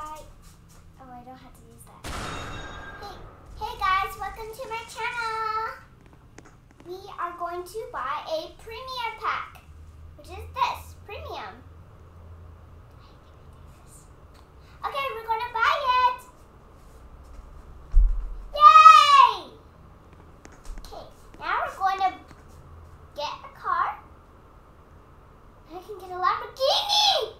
buy... Oh, I don't have to use that. Hey guys, welcome to my channel. We are going to buy a premium pack, which is this, premium. Okay, we're gonna buy it. Yay! Okay, now we're going to get a car. I can get a Lamborghini.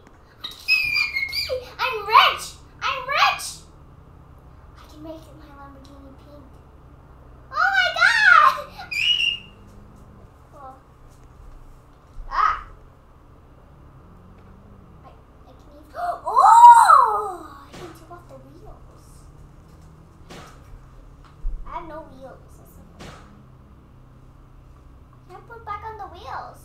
I'm rich. I'm rich. I can make my Lamborghini pink. Oh my God! Cool. Ah! I can even... Oh! I can take off the wheels. I have no wheels. Can't put back on the wheels.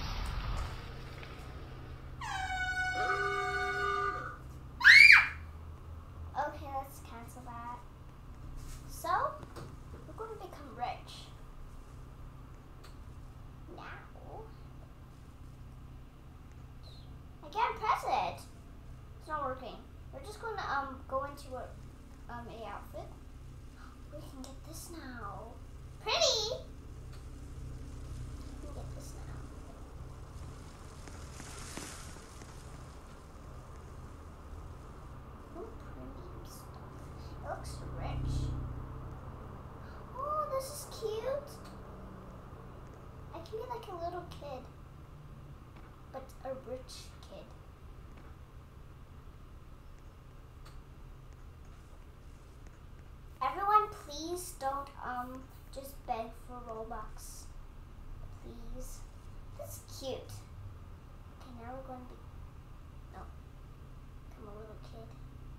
Okay, let's cancel that. So, we're going to become rich. Now, I can't press it. It's not working. We're just going to go into a outfit. We can get this now. Pretty. We can get this now. Oh, premium stuff. It looks rich. Oh, this is cute. I can be like a little kid, but a rich kid. Everyone, please don't just beg for Robux. Please. This is cute. Okay, now we're going to be become a little kid.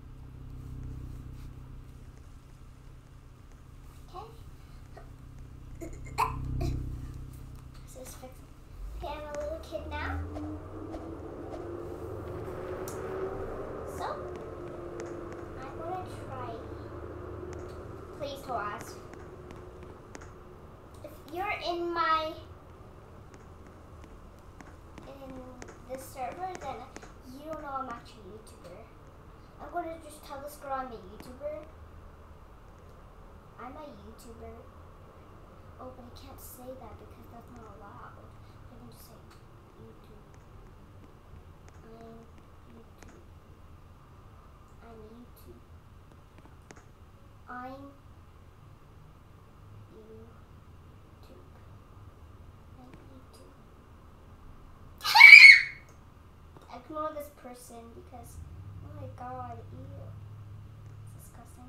Okay. This is fixed. Okay, I'm a little kid now. So, I'm going to try. Please don't ask. If you're in this server, then you don't know I'm actually a YouTuber. I'm going to just tell this girl I'm a YouTuber. I'm a YouTuber. Oh, but I can't say that because that's not allowed. I can just say YouTube. I'm YouTube. I'm YouTube. Ignore this person because, oh my God, ew. It's disgusting.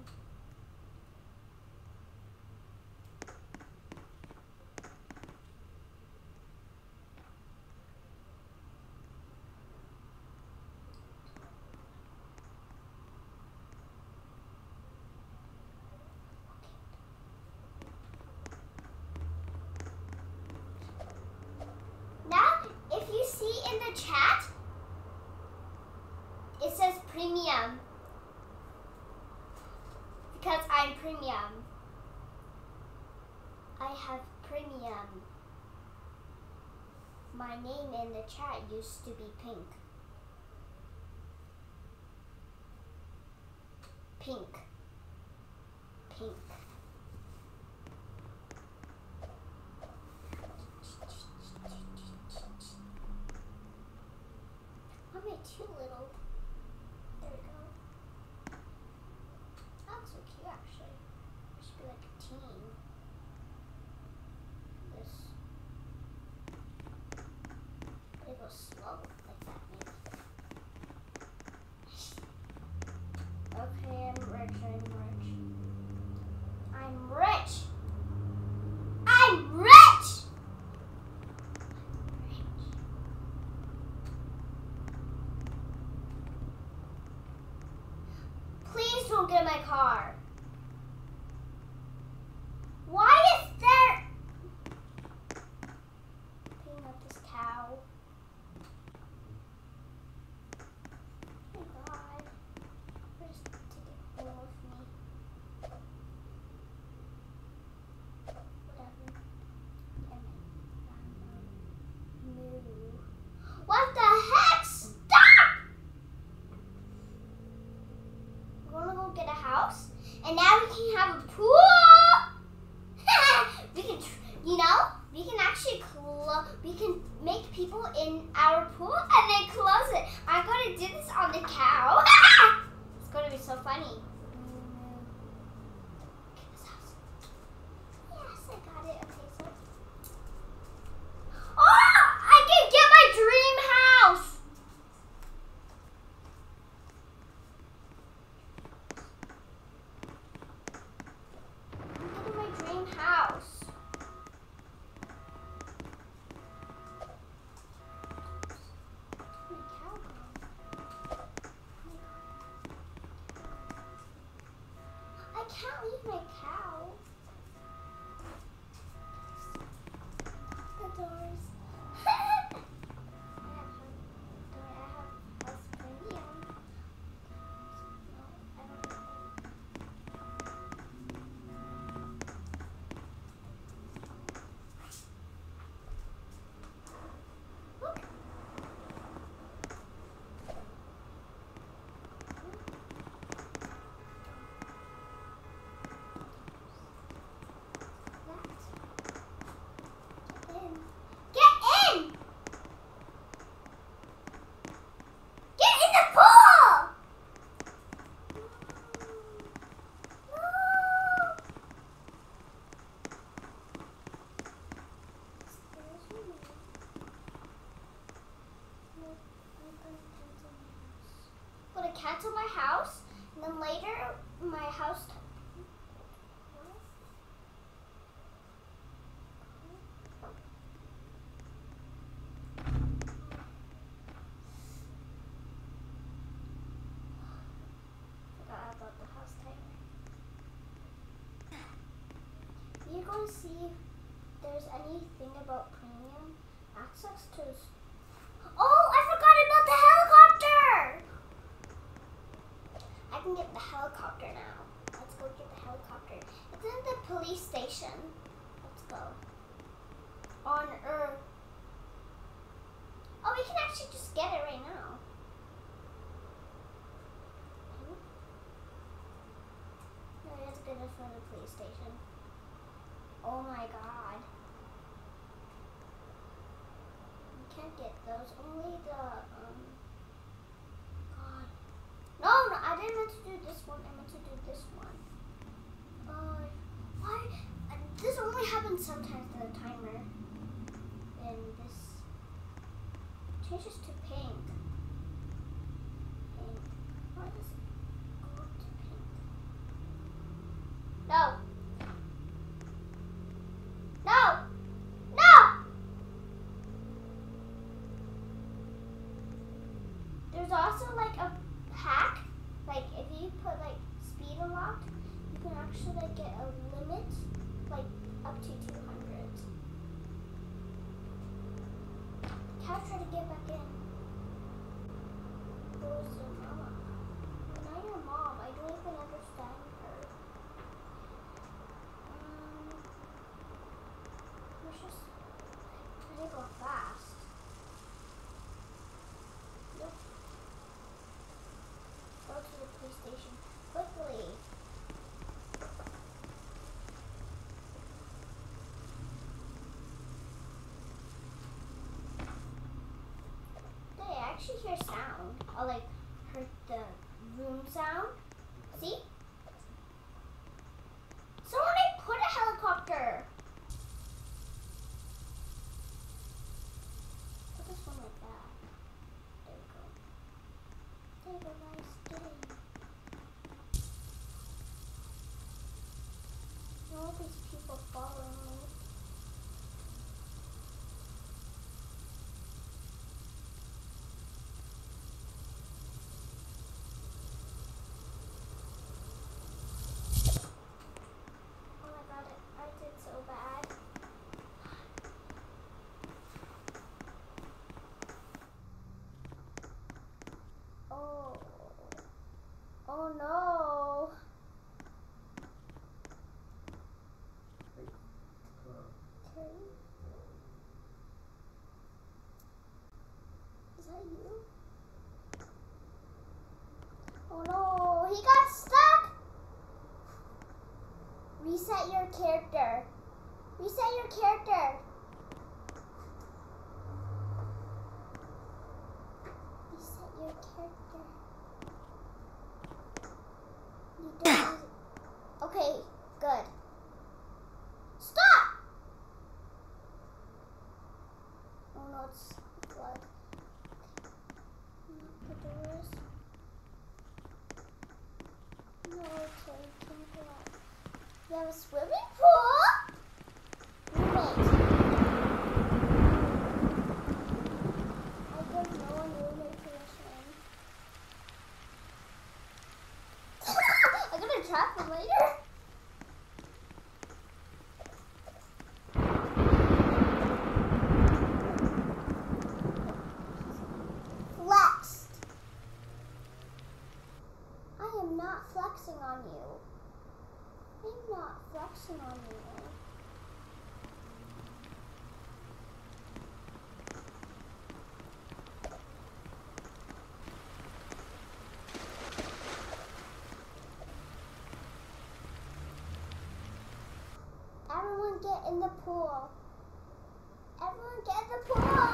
Now, if you see in the chat, it says premium because I'm premium. I have premium. My name in the chat used to be Pink. Pink. Pink. Am I too little? There we go. That looks so cute, actually. I should be like a teen. This. But it goes slow like that, maybe. Okay, I'm rich. I'm rich. I'm rich! Please don't get my car. Why is there... Picking up this cow. Oh my God. Where's the ticket home with me? Whatever. Damn it. Moo. What the heck? Stop! ran to my house, and then later my house. Forgot about the house timer. You're going to see if there's anything about premium access to. Oh, I forgot about the helicopter! I can get the helicopter now. Let's go get the helicopter. It's in the police station. Let's go. On Earth. Oh, we can actually just get it right now. No, let's get it from the police station. Oh my god. You can't get those. Only the, God. No, I didn't meant to do this one. I meant to do this one. Why? This only happens sometimes to the timer. And this changes to pink. Pink. Why does it go up to pink? No. No! No! There's also like a hack. Like if you put like speed unlocked, you can actually like get a limit like up to 200. Cat tried to get back in. Where's your mama? I'm not your mom. I don't even understand her. Let's just try to go fast. Nope. Go to the police station quickly. Did I actually hear sound? I like heard the room sound. See? Someone put a helicopter. Put this one like that. There we go. There we go, guys. Get in. All these people following me. Oh my god, I did so bad. Oh. Oh no. Okay. Is that you? Oh no, he got stuck! Reset your character. Reset your character. Reset your character. You don't. Okay, good. Stop! Oh no, it's blood. Lock the doors. No, okay, can't go out. You have a swimming pool? Roommate. I give no one roommate permission. I'm gonna trap him later. Flexed. I am not flexing on you. I'm not flexing on you. Everyone get in the pool. Everyone get in the pool.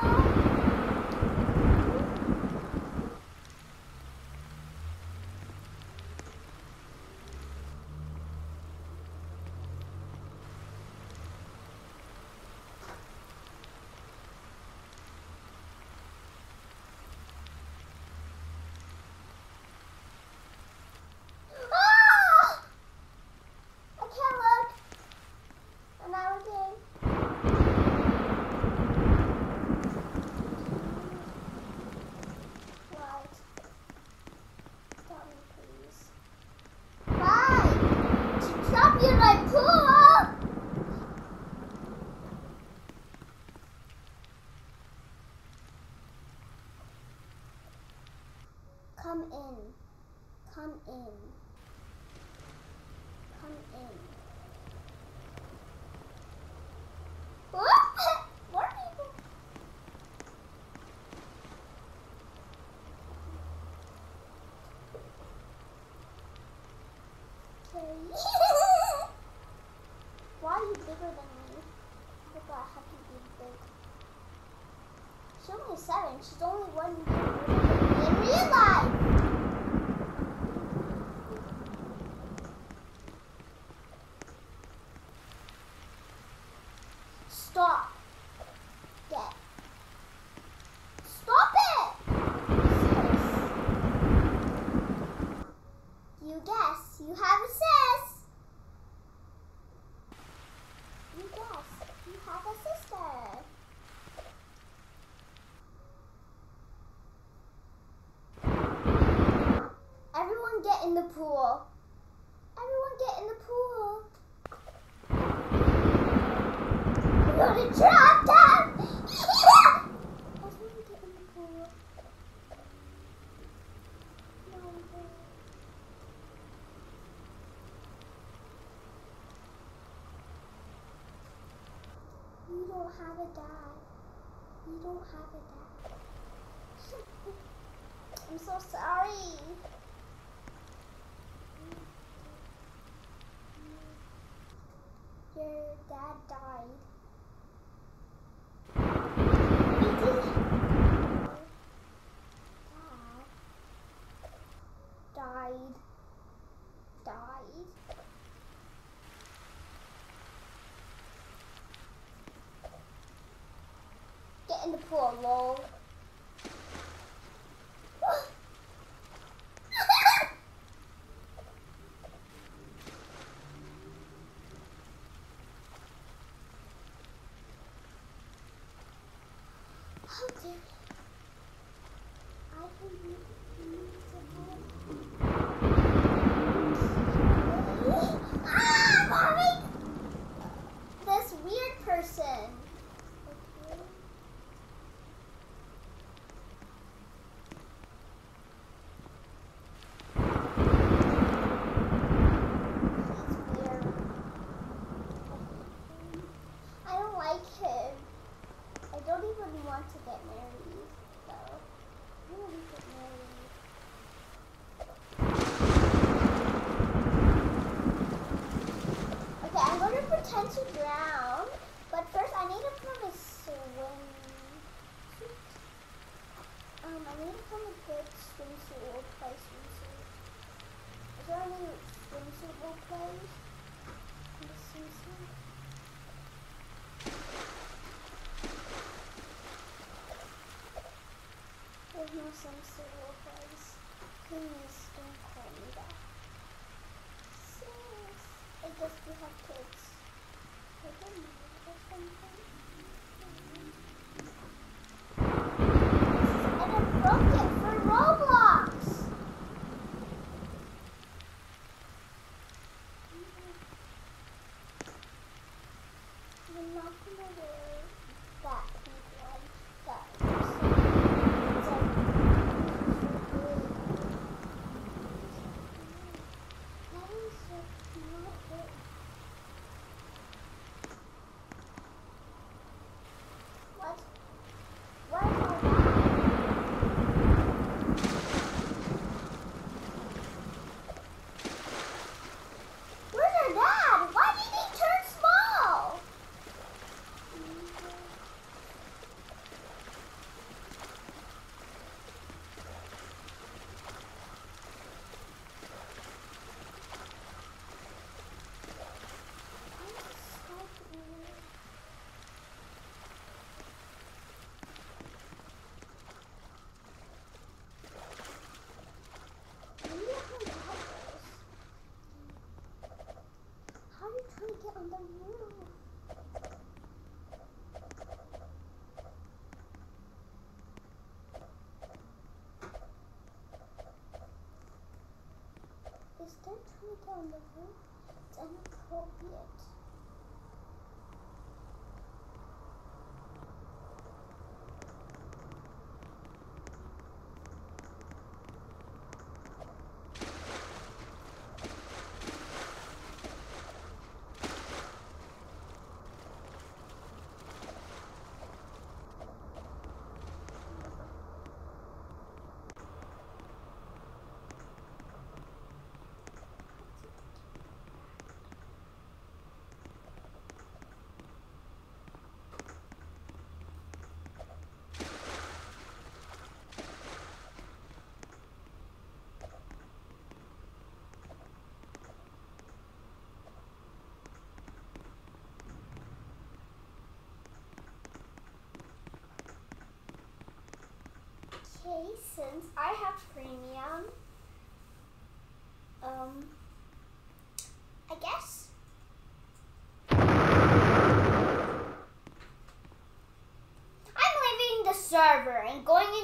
Come in. Come in. Come in. More people. Okay. Why are you bigger than me? I forgot I have to be big. She's only 7. She's only 1 year older than me in real life. Stop. Get. Stop it! Sis. You guess. You have a sis. You guess. You have a sister. Everyone get in the pool. Everyone get in the pool. I'm gonna drop them. Everyone get in the pool. No, you don't have a dad. You don't have a dad. I'm so sorry. Your dad died. Dad died. Get in the pool, lol. How dare you? I can be Mommy! This weird person. Okay. He's weird. I don't like him. I don't even want to get married, though. I don't want to get married. Okay, I'm going to pretend to drown, but first I need to put a swimsuit. I need to find a good swimsuit or play swimsuit. Is there any swimsuit or plays? Swimsuit? There's no swimsuit or plays. Please don't call me that. Sis, I guess we have kids. I don't know or something. And I broke it for Roblox. I'm not gonna wear that pink one. That it's like that is not it. What? What is all that? Where's our dad? Why did he turn small? How are you trying to get on the roof? Is there trying to get on the roof? It's inappropriate.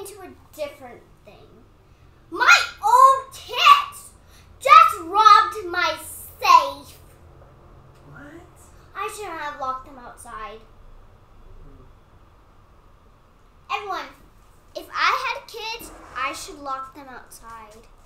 into a different thing. My own kids just robbed my safe. What? I shouldn't have locked them outside. Everyone, if I had kids, I should lock them outside.